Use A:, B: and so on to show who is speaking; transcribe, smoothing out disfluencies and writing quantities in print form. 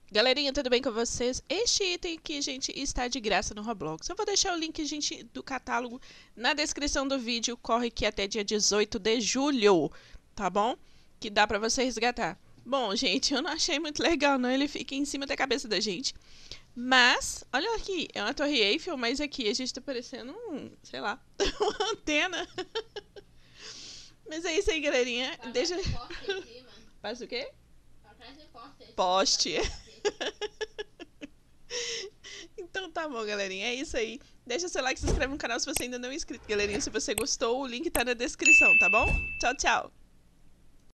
A: Galerinha, tudo bem com vocês? Este item aqui, gente, está de graça no Roblox. Eu vou deixar o link, gente, do catálogo na descrição do vídeo. Corre aqui até dia 18 de julho, tá bom? Que dá pra você resgatar. Bom, gente, eu não achei muito legal, não. Ele fica em cima da cabeça da gente. Mas, olha aqui, é uma torre Eiffel, mas aqui a gente tá parecendo sei lá, uma antena. Mas é isso aí, galerinha. Deixa... Passa o quê? Poste. Então tá bom, galerinha. É isso aí. Deixa seu like, se inscreve no canal se você ainda não é inscrito, galerinha. Se você gostou, o link tá na descrição, tá bom? Tchau, tchau.